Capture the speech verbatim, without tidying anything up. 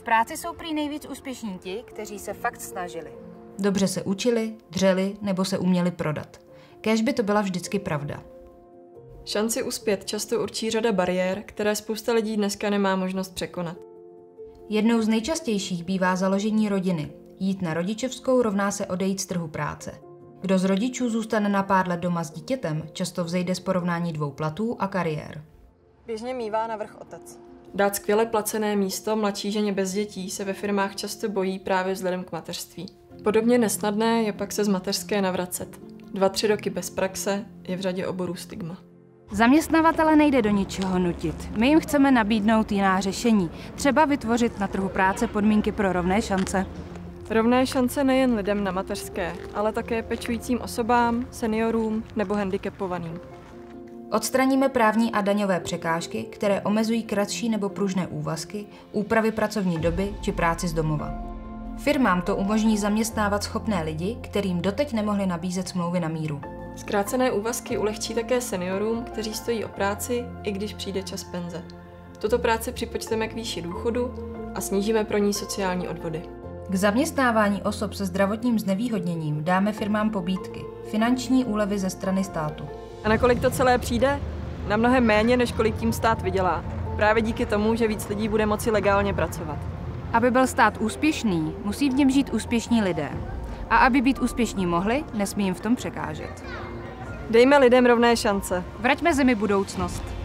práci jsou prý nejvíc úspěšní ti, kteří se fakt snažili. Dobře se učili, dřeli nebo se uměli prodat. Kéž by to byla vždycky pravda. Šanci uspět často určí řada bariér, které spousta lidí dneska nemá možnost překonat. Jednou z nejčastějších bývá založení rodiny. Jít na rodičovskou rovná se odejít z trhu práce. Kdo z rodičů zůstane na pár let doma s dítětem, často vzejde z porovnání dvou platů a kariér. Běžně mívá navrch otec. Dát skvěle placené místo mladší ženě bez dětí se ve firmách často bojí právě vzhledem k mateřství. Podobně nesnadné je pak se z mateřské navracet. Dva, tři roky bez praxe je v řadě oborů stigma. Zaměstnavatele nejde do ničeho nutit. My jim chceme nabídnout jiná řešení. Třeba vytvořit na trhu práce podmínky pro rovné šance. Rovné šance nejen lidem na mateřské, ale také pečujícím osobám, seniorům nebo handicapovaným. Odstraníme právní a daňové překážky, které omezují kratší nebo pružné úvazky, úpravy pracovní doby či práci z domova. Firmám to umožní zaměstnávat schopné lidi, kterým doteď nemohli nabízet smlouvy na míru. Zkrácené úvazky ulehčí také seniorům, kteří stojí o práci, i když přijde čas penze. Tuto práci připočteme k výši důchodu a snížíme pro ní sociální odvody. K zaměstnávání osob se zdravotním znevýhodněním dáme firmám pobídky, finanční úlevy ze strany státu. A na kolik to celé přijde? Na mnohem méně, než kolik tím stát vydělá. Právě díky tomu, že víc lidí bude moci legálně pracovat. Aby byl stát úspěšný, musí v něm žít úspěšní lidé. A aby být úspěšní mohli, nesmí jim v tom překážet. Dejme lidem rovné šance. Vraťme zemi budoucnost.